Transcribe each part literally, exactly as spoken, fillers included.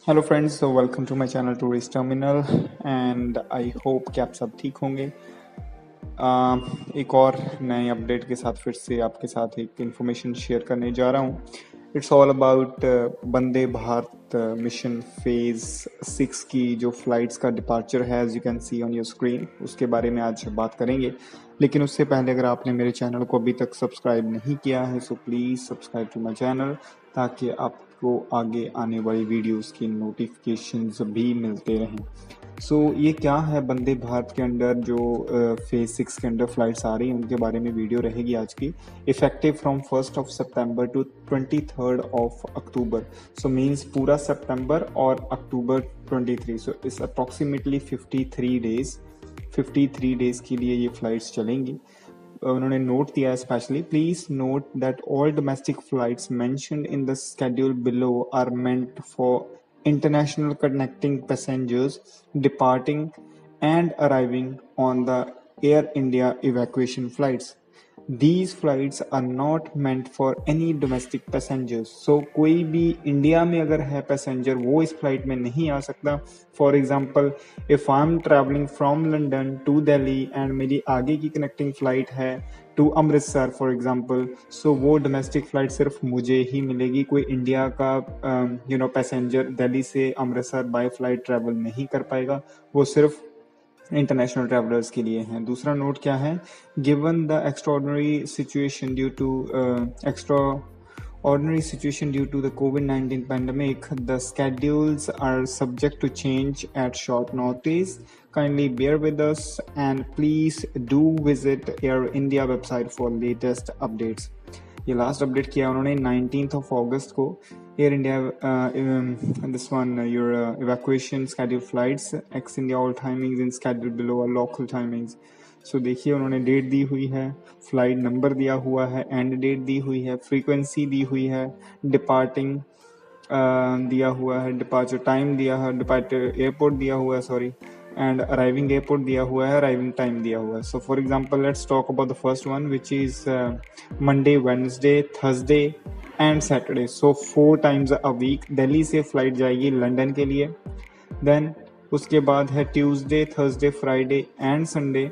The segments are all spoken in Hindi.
Hello friends, so welcome to my channel tourist terminal and I hope कि आप सब ठीक होंगे। आ, एक और नए अपडेट के साथ फिर से आपके साथ एक इन्फॉर्मेशन शेयर करने जा रहा हूँ। It's all about Vande Bharat mission phase six की जो फ्लाइट्स का डिपार्चर है, as you can see on your screen, उसके बारे में आज बात करेंगे। लेकिन उससे पहले अगर आपने मेरे चैनल को अभी तक सब्सक्राइब नहीं किया है so please subscribe to my channel, ताकि आपको आगे आने वाली वीडियोस की नोटिफिकेशंस भी मिलते रहें। सो so, ये क्या है वंदे भारत के अंडर जो फेज uh, सिक्स के अंडर फ्लाइट्स आ रही हैं उनके बारे में वीडियो रहेगी आज की। इफेक्टिव फ्रॉम फर्स्ट ऑफ सितंबर to twenty third of October, so means पूरा सितंबर और अक्टूबर ट्वेंटी थ्री, सो इस approximately fifty three days fifty three days के लिए ये फ्लाइट्स चलेंगी। उन्होंने नोट दिया है specially, please note that all domestic flights mentioned in the schedule below are meant for international connecting passengers departing and arriving on the Air India evacuation flights. These flights are not meant for any domestic passengers. So कोई भी इंडिया में अगर है पैसेंजर वो इस फ्लाइट में नहीं आ सकता। For example, if I am travelling from London to Delhi and मेरी आगे की कनेक्टिंग फ्लाइट है to Amritsar for example, so वो डोमेस्टिक फ्लाइट सिर्फ मुझे ही मिलेगी। कोई इंडिया का यू नो पैसेंजर दिल्ली से अमृतसर बाय फ्लाइट ट्रैवल नहीं कर पाएगा, वो सिर्फ इंटरनेशनल ट्रैवलर्स के लिए हैं। दूसरा नोट क्या है, given the extraordinary situation due to extra ordinary situation due to the COVID nineteen pandemic, the schedules are subject to change at short notice. Kindly bear with us and please do visit Air India website for latest updates. ये लास्ट अपडेट किया उन्होंने नाइनटीन्थ ऑफ अगस्त को। Air India this one your evacuation schedule flights ex India all timings in schedule below are local timings. So देखिए उन्होंने डेट दी हुई है, फ्लाइट नंबर दिया हुआ है, एंड डेट दी हुई है, फ्रीक्वेंसी दी हुई है, डिपार्टिंग uh, दिया हुआ है, डिपार्चर टाइम दिया है, डिपार्चर एयरपोर्ट दिया हुआ है सॉरी एंड अराइविंग एयरपोर्ट दिया हुआ है, अराइविंग टाइम दिया हुआ है। So for example let's talk about the first one which is Monday, Wednesday, Thursday and Saturday. So four times a week Delhi से फ्लाइट जाएगी लंदन के लिए। देन उसके बाद है Tuesday, Thursday, Friday and Sunday,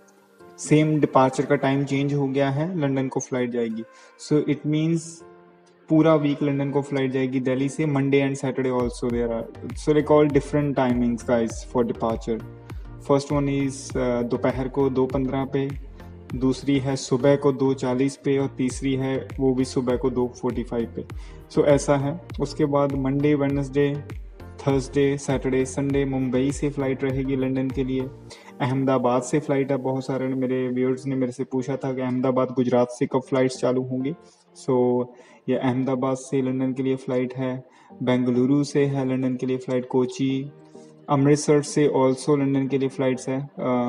same departure का टाइम चेंज हो गया है, लंदन को फ्लाइट जाएगी। सो इट मीन्स पूरा वीक लंदन को फ्लाइट जाएगी दिल्ली से। Monday and Saturday also there are, so they call different timings guys for departure. First one is दोपहर को दो पंद्रह पे, दूसरी है सुबह को दो चालीस पे, और तीसरी है वो भी सुबह को दो फोर्टी फाइव पे। सो so, ऐसा है। उसके बाद Monday, Wednesday, Thursday, Saturday, Sunday Mumbai से फ्लाइट रहेगी लंदन के लिए। अहमदाबाद से फ्लाइट है, बहुत सारे मेरे व्यूअर्स ने मेरे से पूछा था कि अहमदाबाद गुजरात से कब फ्लाइट्स चालू होंगी। सो so, ये अहमदाबाद से लंदन के लिए फ़्लाइट है, बेंगलुरु से है लंदन के लिए फ़्लाइट, कोची, अमृतसर से ऑल्सो लंदन के लिए फ़्लाइट्स है,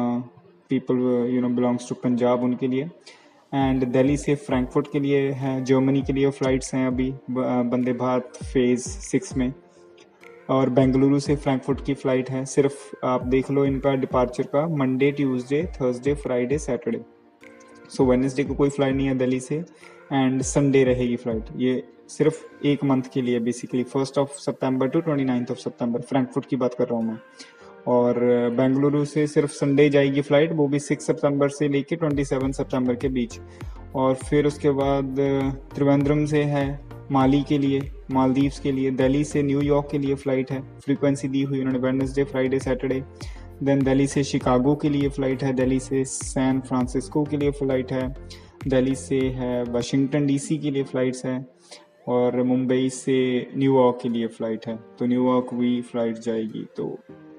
people you know belongs to Punjab उनके लिए, एंड दिल्ली से फ्रैंकफर्ट के लिए है, जर्मनी के लिए फ़्लाइट्स हैं अभी वंदे भारत फेज़ सिक्स में, और बेंगलुरु से फ्रैंकफर्ट की फ़्लाइट है। सिर्फ आप देख लो इनका डिपार्चर का Monday, Tuesday, Thursday, Friday, Saturday. So Wednesday को कोई फ़्लाइट नहीं है दिल्ली से, एंड संडे रहेगी फ़्लाइट। ये सिर्फ एक मंथ के लिए, बेसिकली फर्स्ट ऑफ सितंबर टू ट्वेंटी नाइन्थ ऑफ सितंबर, फ्रैंकफर्ट की बात कर रहा हूँ मैं। और बेंगलुरु से सिर्फ संडे जाएगी फ़्लाइट, वो भी सिक्स सितंबर से लेके ट्वेंटी सेवन सितंबर के बीच। और फिर उसके बाद त्रिवेंद्रम से है माली के लिए, मालदीव्स के लिए। दिल्ली से न्यूयॉर्क के लिए फ़्लाइट है, फ्रीक्वेंसी दी हुई उन्होंने Wednesday, Friday, Saturday. Then Delhi से शिकागो के लिए फ़्लाइट है, दिल्ली से सैन फ्रांसिस्को के लिए फ़्लाइट है, दिल्ली से है वाशिंगटन डीसी के लिए फ़्लाइट्स हैं, और मुंबई से न्यूयॉर्क के लिए फ़्लाइट है। तो न्यूयॉर्क भी फ़्लाइट जाएगी। तो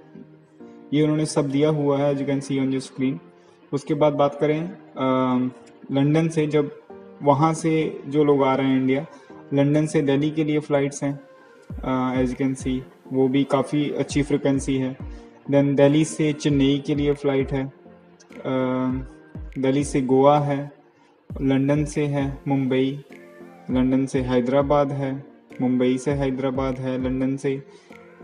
ये उन्होंने सब दिया हुआ है, you can see on your screen. उसके बाद बात करें लंदन से, जब वहाँ से जो लोग आ रहे हैं इंडिया, लंदन से दिल्ली के लिए फ़्लाइट्स हैं, एज यू कैन सी, वो भी काफ़ी अच्छी फ्रिक्वेंसी है। देन दिल्ली से चेन्नई के लिए फ़्लाइट है, दिल्ली से गोवा है, लंदन से है मुंबई, लंदन से हैदराबाद है, मुंबई से हैदराबाद है, लंदन से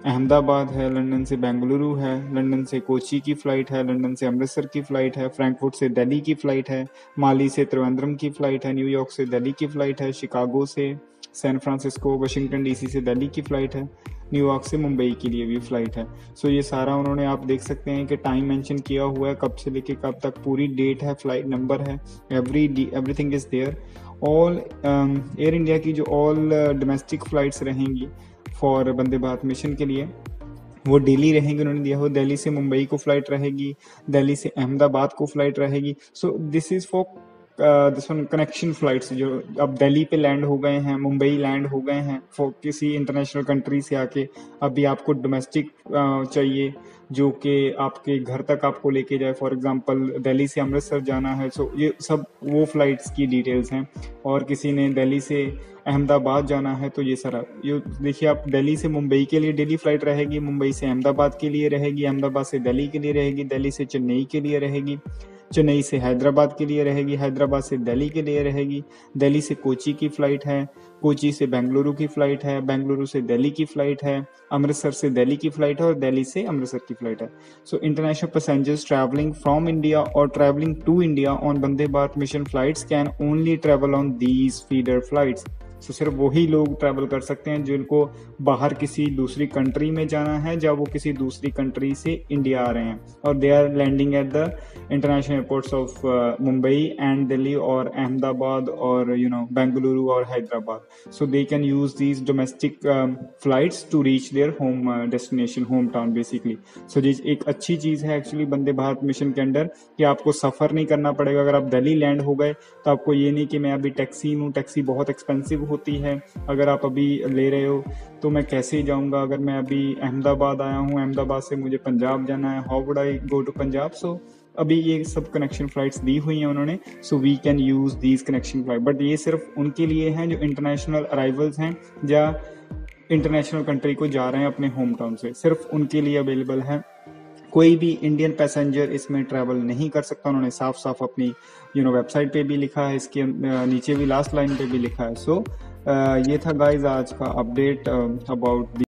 अहमदाबाद है, लंदन से बेंगलुरु है, लंदन से कोची की फ़्लाइट है, लंदन से अमृतसर की फ़्लाइट है, फ्रैंकफर्ट से दिल्ली की फ़्लाइट है, माली से त्रिवेंद्रम की फ़्लाइट है, न्यूयॉर्क से दिल्ली की फ़्लाइट है, शिकागो से सैन फ्रांसिस्को, वाशिंगटन डीसी से दिल्ली की फ़्लाइट है, न्यूयॉर्क से मुंबई के लिए भी फ़्लाइट है। सो ये सारा उन्होंने, आप देख सकते हैं कि टाइम मेंशन किया हुआ है, कब से लेके कब तक, पूरी डेट है, फ़्लाइट नंबर है, every everything is there. All Air India की जो ऑल डोमेस्टिक फ़्लाइट्स रहेंगी फॉर वंदे भारत मिशन के लिए, वो डेली रहेंगी। उन्होंने दिया हो दिल्ली से मुंबई को फ्लाइट रहेगी, दिल्ली से अहमदाबाद को फ्लाइट रहेगी। So this is for this one connection flights, जो अब दिल्ली पे लैंड हो गए हैं, मुंबई लैंड हो गए हैं, फॉर किसी इंटरनेशनल कंट्री से आके अभी आपको डोमेस्टिक चाहिए जो कि आपके घर तक आपको लेके जाए। फॉर एग्जांपल दिल्ली से अमृतसर जाना है, सो ये सब वो फ्लाइट्स की डिटेल्स हैं। और किसी ने दिल्ली से अहमदाबाद जाना है तो ये सारा, ये देखिए आप, दिल्ली से मुंबई के लिए डेली फ्लाइट रहेगी, मुंबई से अहमदाबाद के लिए रहेगी, अहमदाबाद से दिल्ली के लिए रहेगी, दिल्ली से चेन्नई के लिए रहेगी, चेन्नई से हैदराबाद के लिए रहेगी, हैदराबाद से दिल्ली के लिए रहेगी, दिल्ली से कोची की फ़्लाइट है, कोची से बेंगलुरु की फ़्लाइट है, बेंगलुरु से दिल्ली की फ़्लाइट है, अमृतसर से दिल्ली की फ़्लाइट है और दिल्ली से अमृतसर की फ़्लाइट है। So international passengers travelling from India और travelling to India on Vande Bharat mission flights can only travel on these feeder flights. So सिर्फ वही लोग ट्रैवल कर सकते हैं जिनको बाहर किसी दूसरी कंट्री में जाना है, जब वो किसी दूसरी कंट्री से इंडिया आ रहे हैं और they are landing at the international airports of Mumbai and Delhi और अहमदाबाद और यू नो बेंगलुरु और Hyderabad. So they can use these domestic flights to reach their home destination, home town basically. So जी एक अच्छी चीज़ है एक्चुअली वंदे भारत मिशन के अंडर कि आपको सफ़र नहीं करना पड़ेगा। अगर आप दिल्ली लैंड हो गए तो आपको ये नहीं कि मैं अभी टैक्सी लूँ, टैक्सी बहुत एक्सपेंसिव होती है अगर आप अभी ले रहे हो तो मैं कैसे जाऊंगा। अगर मैं अभी अहमदाबाद आया हूँ, अहमदाबाद से मुझे पंजाब जाना है, how would I go to Punjab. So अभी ये सब कनेक्शन फ्लाइट्स दी हुई हैं उन्होंने, so we can use these connection flight. But ये सिर्फ उनके लिए हैं जो इंटरनेशनल अराइवल्स हैं या इंटरनेशनल कंट्री को जा रहे हैं अपने होम टाउन से, सिर्फ उनके लिए अवेलेबल है। कोई भी इंडियन पैसेंजर इसमें ट्रैवल नहीं कर सकता। उन्होंने साफ साफ अपनी यू नो वेबसाइट पे भी लिखा है, इसके नीचे भी लास्ट लाइन पे भी लिखा है। सो so, ये था गाइज आज का अपडेट अबाउट